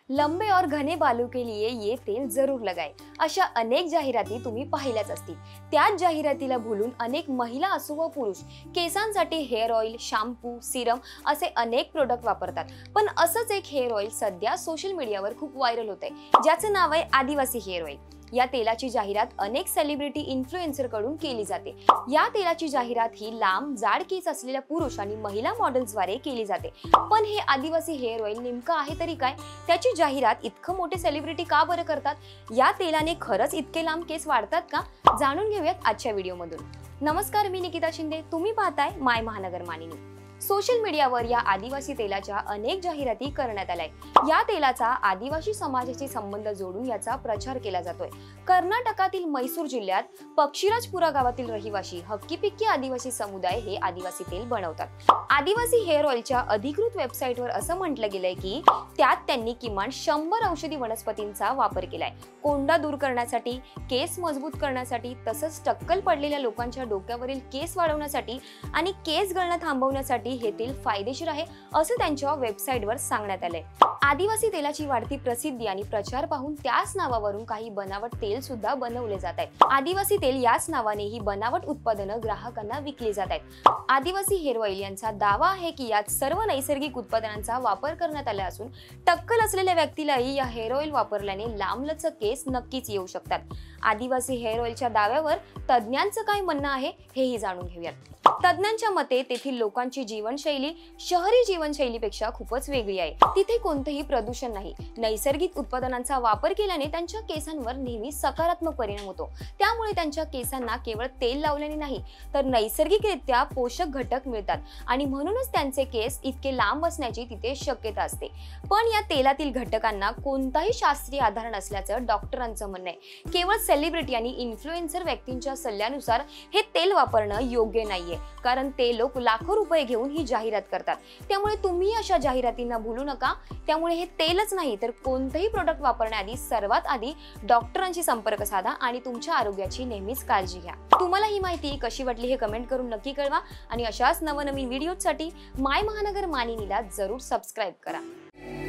लंबे और घने बालों के लिए ये तेल जरूर लगाएं। अशा अनेक जाहिराती तुम्ही पाहिल्याच असतील। त्याच जाहिरातीला भुलून अनेक महिला असो व पुरुष केसांसाठी हेअर ऑइल, शॅम्पू, सिरम असे अनेक प्रोडक्ट वापरतात। पण असंच एक हेअर ऑइल सध्या सोशल मीडियावर खूप व्हायरल होतंय, ज्याचं नाव आहे आदिवासी हेअर ऑइल। या तेलाची जाहिरात अनेक सेलिब्रिटी इन्फ्लुएन्सर कडून केली जाते। या तेलाची जाहिरात ही लांब जाड केस असलेल्या पुरुष आणि महिला मॉडेल्स द्वारे केली जाते। पण हे आदिवासी हेअर ऑइल नेमकं आहे तरी काय? त्याची जाहिरात इतकं मोठे सेलिब्रिटी का बरं करतात? या तेलाने खरंच इतके लांब केस वाढतात का? जाणून घेऊयात आजच्या व्हिडिओमधून। नमस्कार, मी निकिता शिंदे, तुम्ही पाहताय माय महानगर मानिनी। सोशल मीडियावर या आदिवासी तेलाच्या अनेक जाहिराती करण्यात आल्या। या तेलाचा आदिवासी समाजाशी संबंध जोडून याचा प्रचार केला जातोय। कर्नाटकातील मैसूर जिल्ह्यात पक्षीराजपुरा गावातील रहिवासी हक्कीपिक्की आदिवासी समुदाय हे आदिवासी तेल बनवतात। आदिवासी हेअर ऑइलच्या अधिकृत वेबसाईटवर असं म्हटलं गेलंय की त्यात त्यांनी किमान 100 औषधी वनस्पतींचा वापर केलाय। कोंडा दूर करण्यासाठी, केस मजबूत करण्यासाठी, तसंच टक्कल पडलेल्या लोकांच्या डोक्यावरील केस वाढवण्यासाठी आणि केस गळणं थांबवण्यासाठी हे तेल फायदेशीर आहे असं त्यांच्या वेबसाईटवर सांगण्यात आलंय। आदिवासी तेलाची वाढती प्रसिद्धी आणि प्रचार पाहून त्याच नावावरून काही बनावट तेल सुद्धा बनवले जात आहेत। आदिवासी तेल याच नावाने ही बनावट उत्पादनं ग्राहकांना विकली जात आहेत। आदिवासी हेअर ऑइल यांचा दावा आहे की यात सर्व नैसर्गिक उत्पादनांचा वापर करण्यात आला असून टक्कल असलेल्या व्यक्तीलाही या हेअर ऑइल वापरल्याने लांबलचक केस नक्कीच येऊ शकतात। आदिवासी हेअर ऑइलच्या दाव्यावर तज्ञांचं काय म्हणणं आहे हेही जाणून घेऊयात। तज्ञांच्या मते तेथील लोकांची जीवनशैली शहरी जीवनशैलीपेक्षा खूपच वेगळी आहे। तिथे कोणतेही प्रदूषण नाही। नैसर्गिक उत्पादनांचा वापर केल्याने त्यांच्या केसांवर नेहमी सकारात्मक परिणाम होतो। त्यामुळे त्यांच्या केसांना केवळ तेल लावल्याने नाही तर नैसर्गिकरित्या पोषक घटक मिळतात आणि म्हणूनच त्यांचे केस इतके लांब असण्याची तिथे शक्यता असते। पण या तेलातील घटकांना कोणताही शास्त्रीय आधार नसल्याचं डॉक्टरांचं म्हणणं आहे। केवळ सेलिब्रिटी आणि इन्फ्लुएन्सर व्यक्तींच्या सल्ल्यानुसार हे तेल वापरणं योग्य नाहीये, कारण ते लोक लाखो रुपये घेऊन ही जाहिरात करतात। त्यामुळे तुम्ही अशा जाहिरातींना भुलू नका। त्यामुळे हे तेलच नाही तर कोणतेही प्रोडक्ट वापरण्याआधी सर्वात आधी डॉक्टरांशी संपर्क साधा आणि तुमच्या आरोग्याची नेहमीच काळजी घ्या। तुम्हाला ही माहिती कशी वाटली हे कमेंट करून नक्की कळवा आणि अशाच नवनवीन व्हिडिओसाठी माय महानगर मानिनीला जरूर सबस्क्राईब करा।